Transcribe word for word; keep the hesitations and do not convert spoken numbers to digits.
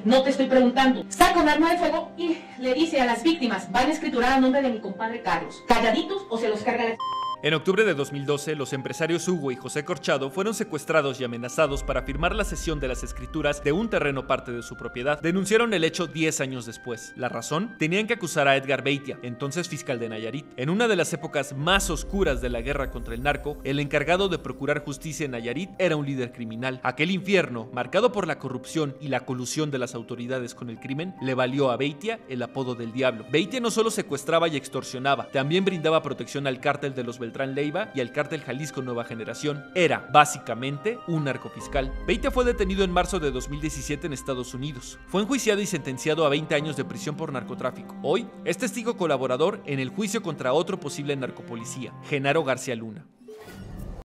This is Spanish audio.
No te estoy preguntando. Saca un arma de fuego y le dice a las víctimas, van a escriturar a nombre de mi compadre Carlos. ¿Calladitos o se los carga la... En octubre de dos mil doce, los empresarios Hugo y José Corchado fueron secuestrados y amenazados para firmar la cesión de las escrituras de un terreno parte de su propiedad. Denunciaron el hecho diez años después. ¿La razón? Tenían que acusar a Edgar Beitia, entonces fiscal de Nayarit. En una de las épocas más oscuras de la guerra contra el narco, el encargado de procurar justicia en Nayarit era un líder criminal. Aquel infierno, marcado por la corrupción y la colusión de las autoridades con el crimen, le valió a Beitia el apodo del Diablo. Beitia no solo secuestraba y extorsionaba, también brindaba protección al cártel de los Beltrán Leiva y al cártel Jalisco Nueva Generación. Era, básicamente, un narcofiscal. Beitia fue detenido en marzo de dos mil diecisiete en Estados Unidos. Fue enjuiciado y sentenciado a veinte años de prisión por narcotráfico. Hoy es testigo colaborador en el juicio contra otro posible narcopolicía, Genaro García Luna.